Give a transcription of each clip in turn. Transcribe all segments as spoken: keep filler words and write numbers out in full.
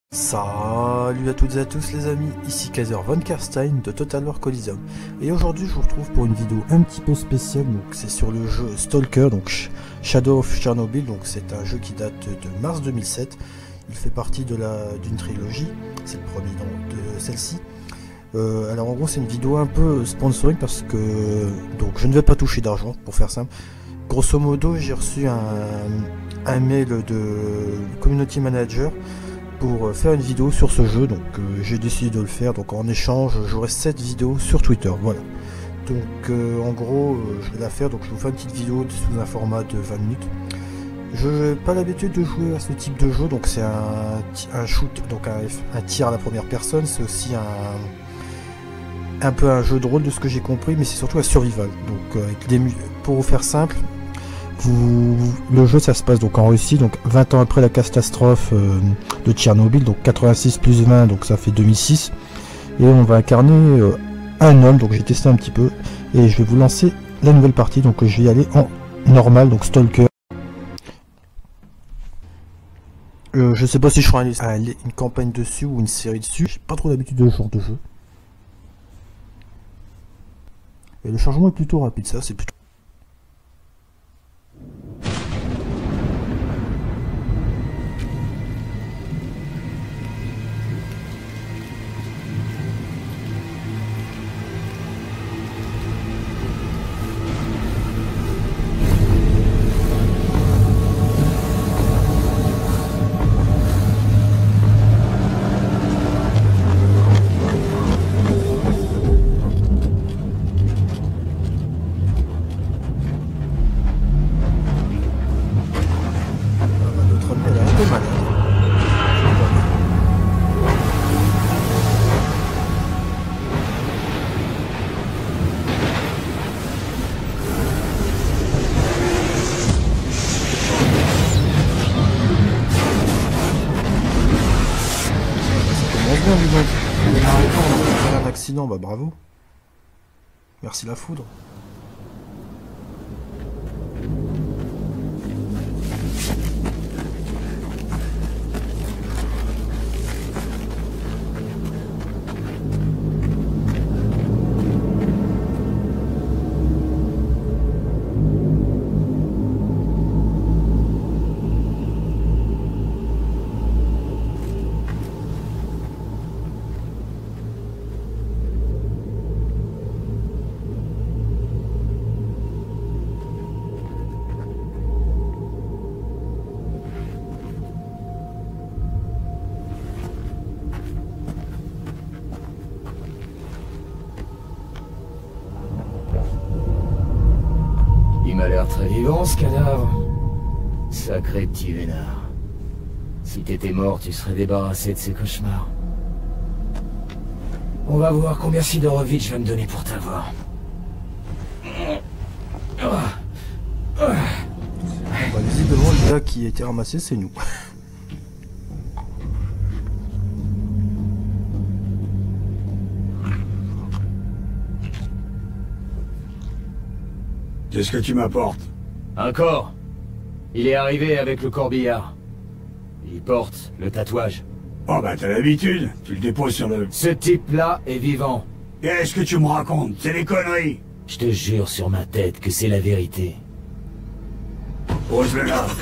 Salut à toutes et à tous les amis, ici Kaiser von Karstein de Total War Coliseum. Et aujourd'hui je vous retrouve pour une vidéo un petit peu spéciale, donc c'est sur le jeu Stalker, donc Shadow of Chernobyl, donc c'est un jeu qui date de mars deux mille sept. Il fait partie de la d'une trilogie, c'est le premier donc, de celle-ci. Euh, alors en gros c'est une vidéo un peu sponsoring parce que donc je ne vais pas toucher d'argent pour faire simple. Grosso modo j'ai reçu un, un mail de community manager pour faire une vidéo sur ce jeu, donc euh, j'ai décidé de le faire. Donc en échange j'aurai cette vidéo sur Twitter, voilà. Donc euh, en gros euh, je vais la faire, donc je vous fais une petite vidéo sous un format de vingt minutes. Je n'ai pas l'habitude de jouer à ce type de jeu, donc c'est un, un shoot, donc un, un tir à la première personne, c'est aussi un, un peu un jeu de rôle de ce que j'ai compris, mais c'est surtout un survival. Donc euh, avec des, pour vous faire simple, Vous, le jeu ça se passe donc en Russie, donc vingt ans après la catastrophe euh, de Tchernobyl, donc quatre-vingt-six plus vingt, donc ça fait deux mille six, et on va incarner euh, un homme. Donc j'ai testé un petit peu et je vais vous lancer la nouvelle partie, donc je vais y aller en normal, donc Stalker. Euh, je sais pas si je ferai une, une campagne dessus ou une série dessus, j'ai pas trop d'habitude de ce genre de jeu. Et le changement est plutôt rapide, ça c'est plutôt... Un accident, bah bravo. Merci la foudre. Il m'a l'air très vivant, ce cadavre. Sacré petit vénard. Si t'étais mort, tu serais débarrassé de ces cauchemars. On va voir combien Sidorovitch va me donner pour t'avoir. Bah, visiblement, le gars qui a été ramassé, c'est nous. Qu'est-ce que tu m'apportes? Un corps. Il est arrivé avec le corbillard. Il porte le tatouage. Oh bah t'as l'habitude, tu le déposes sur le... Ce type-là est vivant. Qu'est-ce que tu me racontes? C'est des conneries! Je te jure sur ma tête que c'est la vérité. Pose-le là.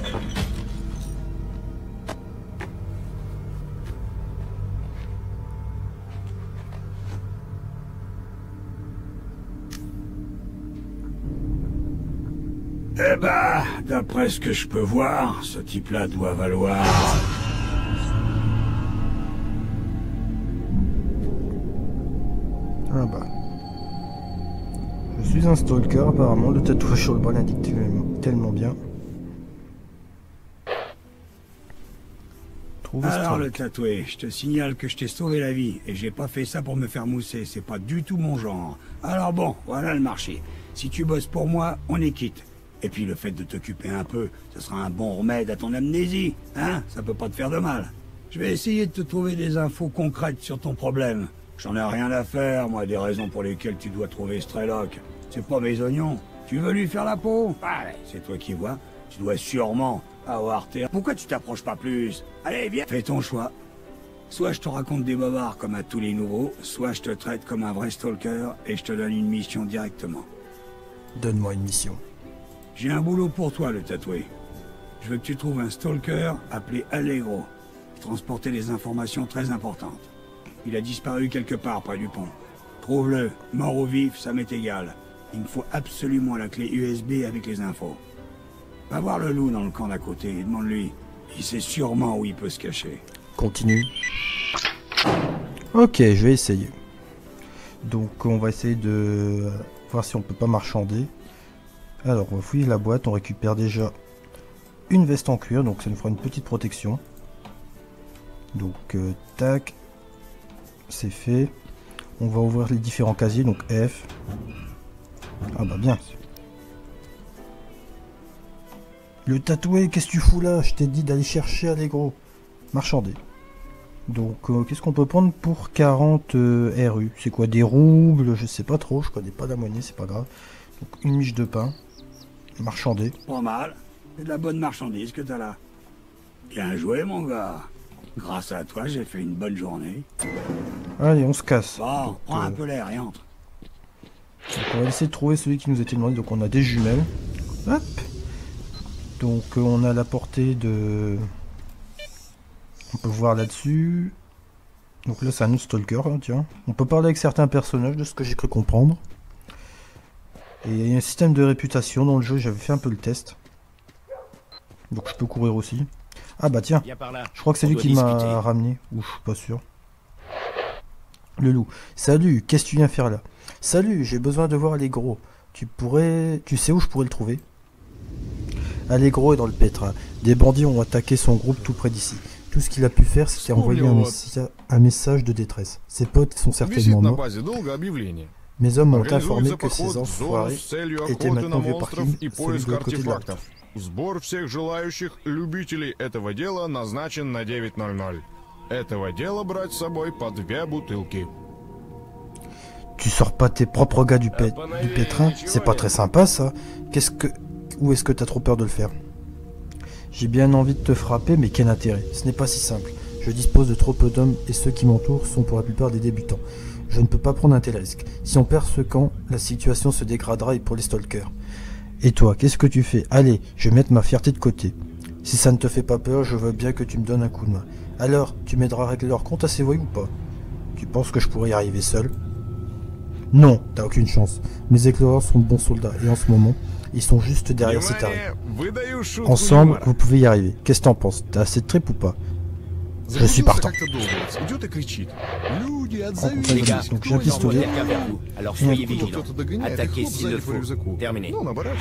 Eh bah, d'après ce que je peux voir, ce type-là doit valoir... Ah bah... Je suis un stalker, apparemment, le tatouage sur le bras l'indique tellement, tellement bien. Trouve Alors le tatoué, je te signale que je t'ai sauvé la vie, et j'ai pas fait ça pour me faire mousser, c'est pas du tout mon genre. Alors bon, voilà le marché. Si tu bosses pour moi, on est quitte. Et puis le fait de t'occuper un peu, ce sera un bon remède à ton amnésie, hein? Ça peut pas te faire de mal. Je vais essayer de te trouver des infos concrètes sur ton problème. J'en ai rien à faire, moi, des raisons pour lesquelles tu dois trouver Strelok. C'est pas mes oignons. Tu veux lui faire la peau? Allez, c'est toi qui vois. Tu dois sûrement avoir tes... Pourquoi tu t'approches pas plus? Allez, viens. Fais ton choix. Soit je te raconte des bavards comme à tous les nouveaux, soit je te traite comme un vrai stalker et je te donne une mission directement. Donne-moi une mission. J'ai un boulot pour toi, le tatoué. Je veux que tu trouves un stalker appelé Allegro. Il transportait des informations très importantes. Il a disparu quelque part près du pont. Trouve-le, mort ou vif, ça m'est égal. Il me faut absolument la clé U S B avec les infos. Va voir le loup dans le camp d'à côté et demande-lui. Il sait sûrement où il peut se cacher. Continue. Ok, je vais essayer. Donc on va essayer de voir si on peut pas marchander. Alors on va fouiller la boîte, on récupère déjà une veste en cuir, donc ça nous fera une petite protection. Donc euh, tac, c'est fait. On va ouvrir les différents casiers, donc F. Ah bah bien. Le tatoué, qu'est-ce que tu fous là? Je t'ai dit d'aller chercher Allegro. Marchander. Donc euh, qu'est-ce qu'on peut prendre pour quarante euh, R U? C'est quoi, des roubles? Je sais pas trop, je connais pas la monnaie, c'est pas grave. Donc une miche de pain. Marchander. Pas mal. C'est de la bonne marchandise que t'as là. Bien joué, mon gars. Grâce à toi, j'ai fait une bonne journée. Allez, on se casse. Bon, donc, prends euh, un peu l'air et entre. donc on va essayer de trouver celui qui nous était demandé. Donc on a des jumelles. Hop. Donc euh, on a la portée de... On peut voir là-dessus. Donc là c'est un autre stalker, hein, tiens. On peut parler avec certains personnages de ce que j'ai cru comprendre. Et il y a un système de réputation dans le jeu, j'avais fait un peu le test. Donc je peux courir aussi. Ah bah tiens, je crois que c'est lui qui m'a ramené. Ou je suis pas sûr. Le loup. Salut, qu'est-ce que tu viens faire là? Salut, j'ai besoin de voir Allegro. Tu pourrais... Tu sais où je pourrais le trouver? Allegro est dans le pétrin. Des bandits ont attaqué son groupe tout près d'ici. Tout ce qu'il a pu faire, c'était envoyer un, messia... un message de détresse. Ses potes sont certainement morts. Mes hommes m'ont informé que ces enfoirés étaient maintenant vieux parking, celui de l'autre côté de la route. Сбор всех желающих любителей этого дела назначен на девять ноль ноль. Этого дела брать с собой по две бутылки. Tu sors pas tes propres gars du, pé du pétrin, c'est pas très sympa ça. Qu'est-ce que... Ou est-ce que t'as trop peur de le faire? J'ai bien envie de te frapper, mais quel intérêt? Ce n'est pas si simple. Je dispose de trop peu d'hommes et ceux qui m'entourent sont pour la plupart des débutants. Je ne peux pas prendre un tel risque. Si on perd ce camp, la situation se dégradera et pour les stalkers. Et toi, qu'est-ce que tu fais? Allez, je vais mettre ma fierté de côté. Si ça ne te fait pas peur, je veux bien que tu me donnes un coup de main. Alors, tu m'aideras à régler leur compte à ces voyous ou pas? Tu penses que je pourrais y arriver seul? Non, t'as aucune chance. Mes éclaireurs sont de bons soldats et en ce moment, ils sont juste derrière ces tarés. Ensemble, vous pouvez y arriver. Qu'est-ce que t'en penses? T'as assez de trip ou pas? Je suis partant. Les gars, donc j'ai un pistolet. Alors soyez vigilants. Attaquez s'il le faut. Terminé.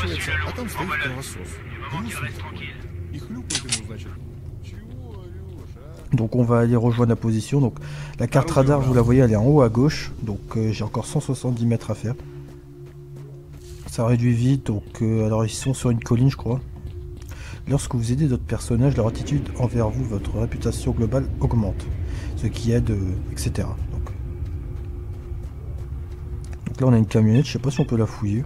Donc on va aller rejoindre la position. Donc la carte radar, vous la voyez, elle est en haut à gauche. Donc euh, j'ai encore cent soixante-dix mètres à faire. Ça réduit vite. Donc euh, alors ils sont sur une colline, je crois. Lorsque vous aidez d'autres personnages, leur attitude envers vous, votre réputation globale augmente. Ce qui aide, euh, et cetera. Donc... donc là on a une camionnette, je sais pas si on peut la fouiller.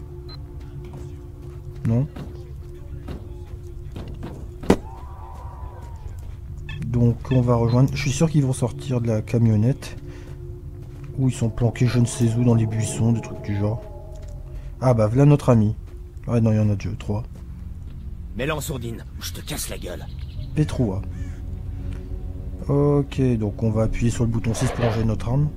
Non. Donc on va rejoindre, je suis sûr qu'ils vont sortir de la camionnette. Ou ils sont planqués je ne sais où dans les buissons, des trucs du genre. Ah bah voilà notre ami. Ah non, il y en a deux, trois. Mets-le en sourdine, ou je te casse la gueule. Petroua. Ok, donc on va appuyer sur le bouton six pour ranger notre arme.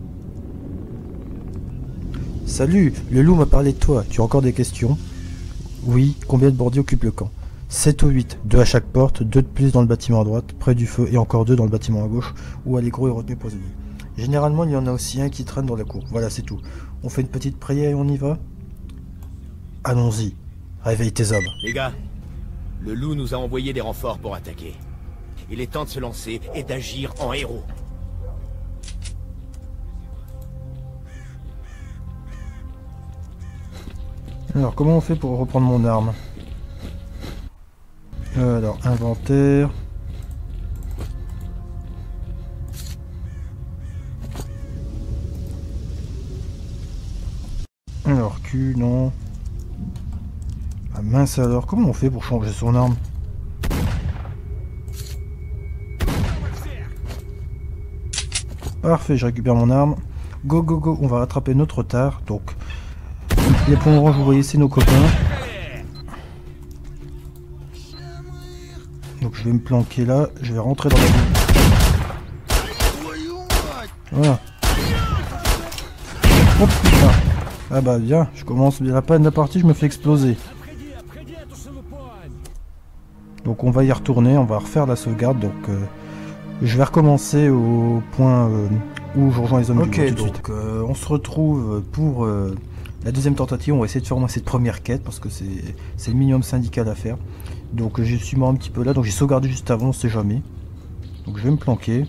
Salut, le loup m'a parlé de toi. Tu as encore des questions? Oui, combien de bandits occupent le camp? sept ou huit, deux à chaque porte, deux de plus dans le bâtiment à droite, près du feu, et encore deux dans le bâtiment à gauche, où Allegro est retenu prisonnier. Généralement, il y en a aussi un qui traîne dans la cour. Voilà, c'est tout. On fait une petite prière et on y va? Allons-y. Réveille tes hommes. Les gars, le loup nous a envoyé des renforts pour attaquer. Il est temps de se lancer et d'agir en héros. Alors, comment on fait pour reprendre mon arme? euh, Alors, inventaire. Alors, Q, non. Ah mince alors, comment on fait pour changer son arme? Parfait, je récupère mon arme. Go, go, go, on va rattraper notre retard. Donc, les points orange, vous voyez, c'est nos copains. Donc, je vais me planquer là. Je vais rentrer dans la ville. Voilà. Oh putain. Ah bah bien, je commence bien la peine de la partie, je me fais exploser. Donc on va y retourner, on va refaire la sauvegarde. Donc euh, je vais recommencer au point euh, où je rejoins les hommes du bois tout de suite. Euh, on se retrouve pour euh, la deuxième tentative. On va essayer de faire au moins cette première quête parce que c'est le minimum syndical à faire. Donc je suis mort un petit peu là, donc j'ai sauvegardé juste avant, on sait jamais. Donc je vais me planquer.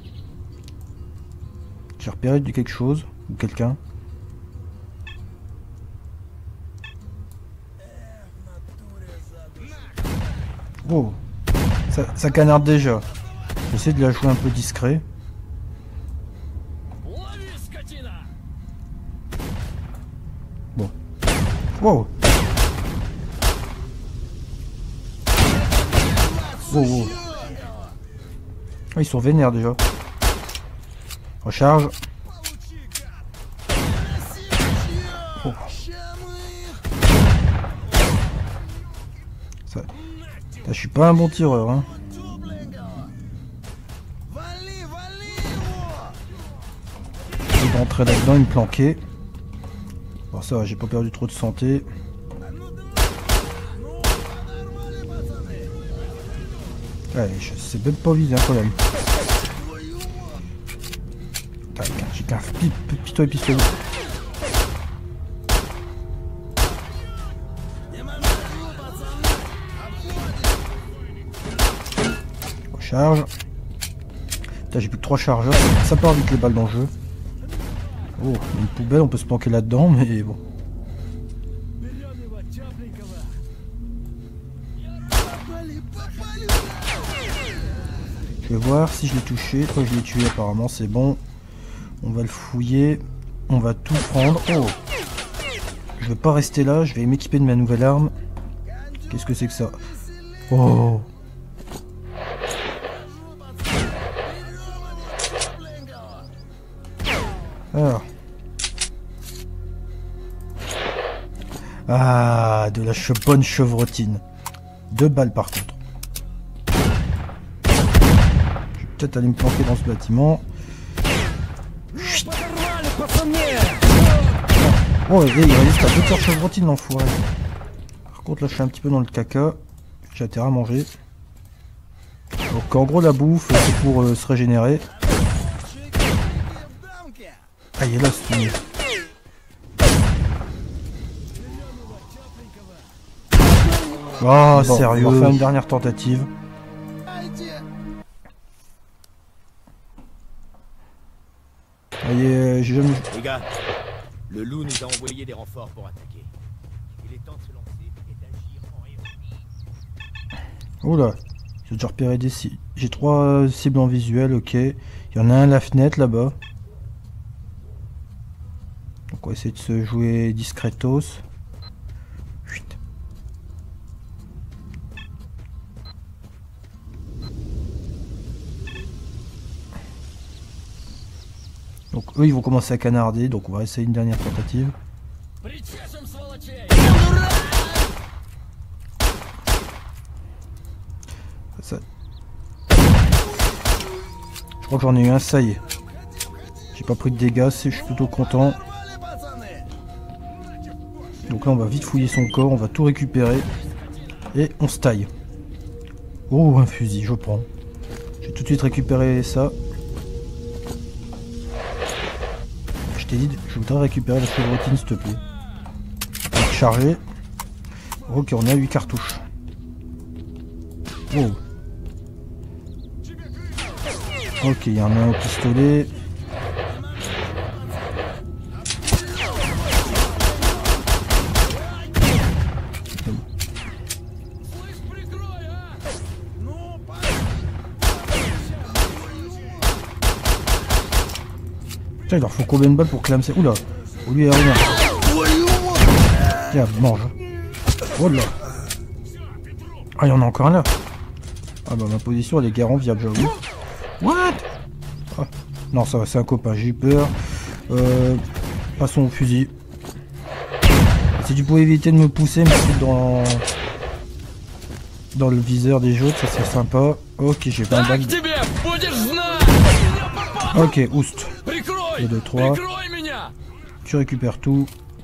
J'ai repéré du quelque chose ou quelqu'un. Oh, ça, ça canarde déjà. J'essaie de la jouer un peu discret. Bon. Wow. Wow, wow. Ah, ils sont vénères déjà. Recharge. Oh. Ça... Je suis pas un bon tireur, hein. Je vais rentrer là-dedans et me planquer. Bon, ça va, j'ai pas perdu trop de santé. Ouais, je sais même pas viser, hein, quand même. J'ai qu'un pitot et pistolet. Charge. J'ai plus que trois chargeurs. Ça part vite les balles dans le jeu. Oh, une poubelle, on peut se planquer là-dedans, mais bon. Je vais voir si je l'ai touché. Toi, je l'ai tué apparemment, c'est bon. On va le fouiller. On va tout prendre. Oh, je vais pas rester là. Je vais m'équiper de ma nouvelle arme. Qu'est-ce que c'est que ça? Oh. Alors. Ah, de la che bonne chevrotine. Deux balles par contre. Je vais peut-être aller me planquer dans ce bâtiment. Oh, et il résiste à deux cœurs chevrotine l'enfoiré. Par contre là je suis un petit peu dans le caca. J'ai intérêt à manger. Donc en gros la bouffe c'est pour euh, se régénérer. Ah, il est là, c'est fini. Oh, bon, sérieux. On va faire une dernière tentative. Allez, j'ai jamais... Les gars, le loup nous a envoyé des renforts pour attaquer. Il est temps de se lancer et d'agir en héros. Oula, j'ai déjà repéré des cibles. J'ai trois cibles en visuel, ok. Il y en a un à la fenêtre là-bas. Donc on va essayer de se jouer discretos. Chut. Donc eux ils vont commencer à canarder, donc on va essayer une dernière tentative. Ça... Je crois que j'en ai eu un, ça y est. J'ai pas pris de dégâts, je suis plutôt content. Donc là on va vite fouiller son corps, on va tout récupérer. Et on se taille. Oh, un fusil, je prends. J'ai tout de suite récupéré ça. Je t'ai dit, je voudrais récupérer la chevrotine s'il te plaît. Donc, chargé. Ok, on a huit cartouches. Oh. Ok, il y en a un au pistolet. Putain, il leur faut combien de balles pour clamser? Oula, oh, lui il a rien. Tiens, mange. Oh là. Ah, il y en a encore un là. Ah bah ma position elle est guère enviable, j'avoue. What? Ah. Non, ça va, c'est un copain, j'ai eu peur. Euh, passons au fusil. Si tu pouvais éviter de me pousser, me foutre dans... dans le viseur des autres, ça serait sympa. Ok, j'ai pas un bac. Ok, oust. deux, deux, trois. Tu récupères tout.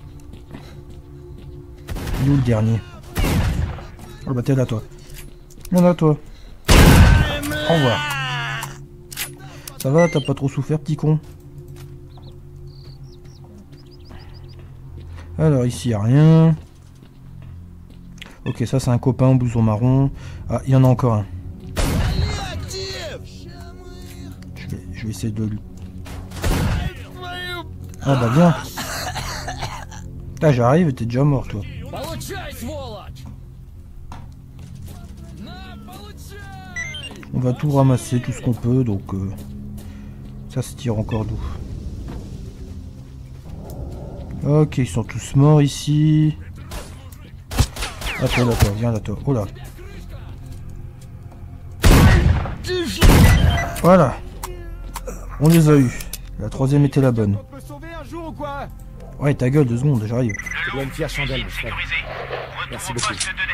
Il est où le dernier? Oh bah t'es là toi. Il y en a toi. Au revoir. Ça va, t'as pas trop souffert, petit con? Alors ici y a rien. Ok, ça c'est un copain en blouson marron. Ah, il y en a encore un. Je vais, je vais essayer de lui... Ah bah viens. Ah j'arrive et t'es déjà mort toi. On va tout ramasser, tout ce qu'on peut, donc euh, ça se tire encore d'où. Ok, ils sont tous morts ici. Ah toi, là toi, viens là toi. Oh là. Voilà. On les a eu. La troisième était la bonne. Ouais, ta gueule, deux secondes, j'arrive. Je dois une fière chandelle, mon frère. Merci beaucoup.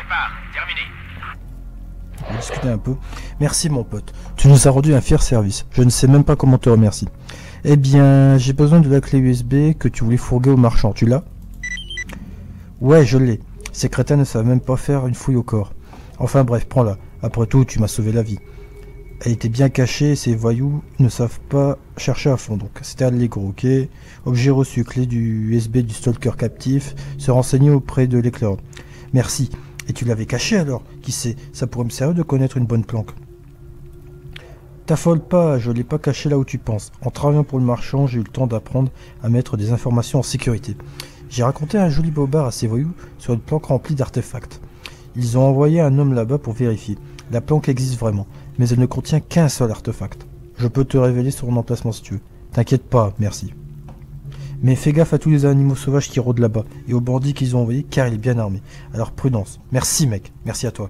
On va discuter un peu. Merci mon pote. Tu nous as rendu un fier service. Je ne sais même pas comment te remercier. Eh bien, j'ai besoin de la clé U S B que tu voulais fourguer au marchand. Tu l'as? Ouais, je l'ai. Ces crétins ne savent même pas faire une fouille au corps. Enfin bref, prends-la. Après tout, tu m'as sauvé la vie. Elle était bien cachée et ces voyous ne savent pas chercher à fond. Donc, c'était Allegro, ok. Objet reçu, clé du U S B du stalker captif. Se renseigner auprès de l'éclaireur. Merci. Et tu l'avais caché alors? Qui sait? Ça pourrait me servir de connaître une bonne planque. T'affole pas, je l'ai pas caché là où tu penses. En travaillant pour le marchand, j'ai eu le temps d'apprendre à mettre des informations en sécurité. J'ai raconté un joli bobard à ces voyous sur une planque remplie d'artefacts. Ils ont envoyé un homme là-bas pour vérifier. La planque existe vraiment, mais elle ne contient qu'un seul artefact. Je peux te révéler son emplacement si tu veux. T'inquiète pas, merci. Mais fais gaffe à tous les animaux sauvages qui rôdent là-bas, et aux bandits qu'ils ont envoyés, car il est bien armé. Alors prudence. Merci mec, merci à toi.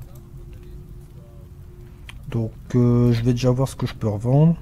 Donc euh, je vais déjà voir ce que je peux revendre.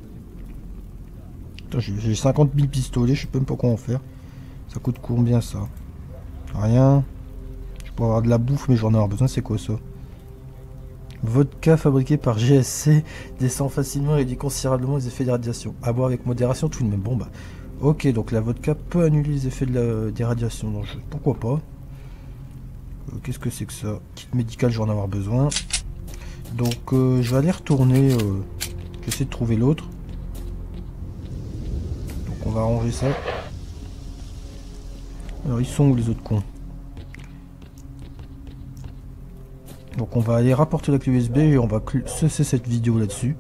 J'ai cinquante mille pistolets, je sais même pas quoi en faire. Ça coûte combien ça? Rien. Je peux avoir de la bouffe mais j'en ai besoin, c'est quoi ça? Vodka fabriqué par G S C descend facilement et réduit considérablement les effets de radiation. À boire avec modération tout de même. Bon bah. Ok, donc la vodka peut annuler les effets de la, des radiations. Donc je, pourquoi pas. Euh, Qu'est-ce que c'est que ça? Kit médical, je vais en avoir besoin. Donc euh, je vais aller retourner. Euh, J'essaie de trouver l'autre. Donc on va ranger ça. Alors ils sont où les autres cons? Donc on va aller rapporter la clé U S B et on va cesser cette vidéo là-dessus.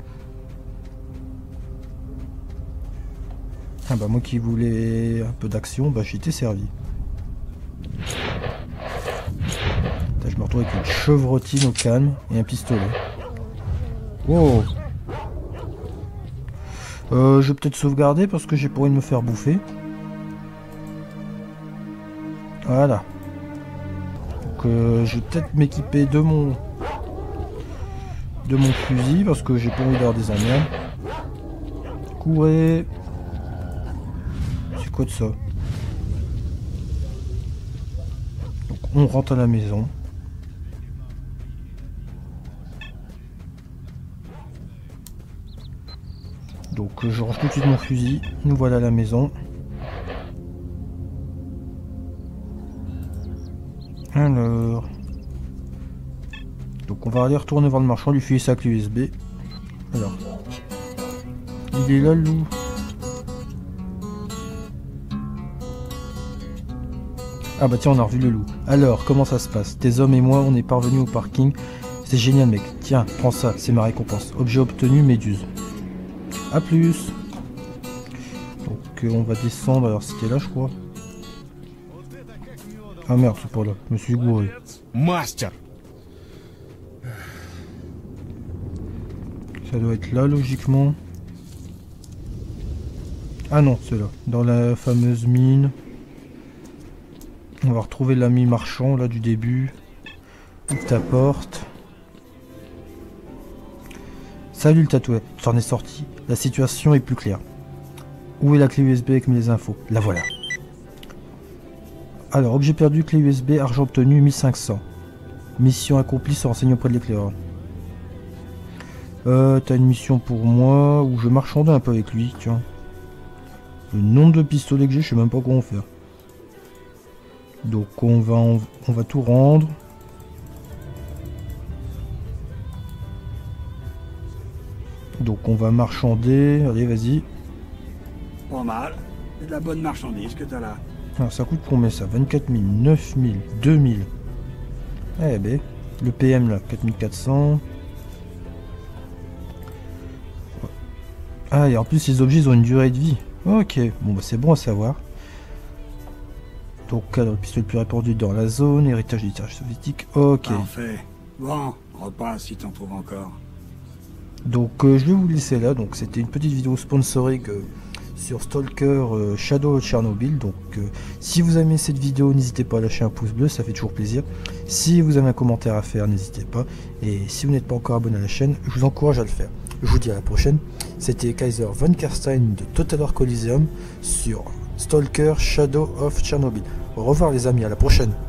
Ah bah moi qui voulais un peu d'action, bah j'ai été servi. Là, je me retrouve avec une chevrotine au calme et un pistolet. Wow. Euh, je vais peut-être sauvegarder parce que j'ai pour envie de me faire bouffer. Voilà. Donc euh, je vais peut-être m'équiper de mon de mon fusil parce que j'ai pas envie d'avoir des amiens. Courez. C'est quoi de ça? Donc on rentre à la maison. Donc je range tout de suite mon fusil. Nous voilà à la maison. Alors. Donc on va aller retourner voir le marchand, lui filer sa clé U S B. Alors. Il est là le loup. Ah bah tiens, on a revu le loup. Alors, comment ça se passe? Tes hommes et moi, on est parvenus au parking. C'est génial mec. Tiens, prends ça, c'est ma récompense. Objet obtenu, méduse. A plus. Donc euh, on va descendre, alors c'était là je crois. Ah merde, c'est pas là, je me suis gouré. Master. Ça doit être là logiquement. Ah non, c'est là, dans la fameuse mine. On va retrouver l'ami marchand là du début. Ouvre ta porte. Salut le tatoué, tu en es sorti. La situation est plus claire. Où est la clé U S B avec mes infos? La voilà. Alors, objet perdu, clé U S B, argent obtenu, mille cinq cents. Mission accomplie, se renseigner auprès de l'éclaireur. Euh, t'as une mission pour moi, où je marchandais un peu avec lui, tiens. Le nombre de pistolets que j'ai, je sais même pas comment faire. Donc on va, on, on va tout rendre. Donc on va marchander, allez vas-y. Pas mal. C'est de la bonne marchandise que t'as là. Alors ça coûte combien ça? Vingt-quatre mille, neuf mille, deux mille. Eh ben, le P M là, quatre mille quatre cents. Ah et en plus ces objets ils ont une durée de vie. Ok, bon bah c'est bon à savoir. Donc cadre le pistolet le plus répandu dans la zone, héritage du tirage soviétique, ok. Parfait. Bon, repasse si t'en trouves encore. Donc euh, je vais vous laisser là, donc c'était une petite vidéo sponsoring euh, sur Stalker euh, Shadow of Chernobyl. Donc euh, si vous aimez cette vidéo, n'hésitez pas à lâcher un pouce bleu, ça fait toujours plaisir. Si vous avez un commentaire à faire, n'hésitez pas. Et si vous n'êtes pas encore abonné à la chaîne, je vous encourage à le faire. Je vous dis à la prochaine. C'était Kaiser von Karstein de Total War Coliseum sur Stalker Shadow of Chernobyl. Au revoir les amis, à la prochaine.